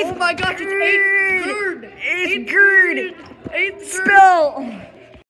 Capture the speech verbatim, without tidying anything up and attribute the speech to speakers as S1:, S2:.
S1: Oh my gosh, it's eighth grade.
S2: Eighth
S1: Eighth
S2: grade.
S1: grade. Eighth grade.
S2: Spell.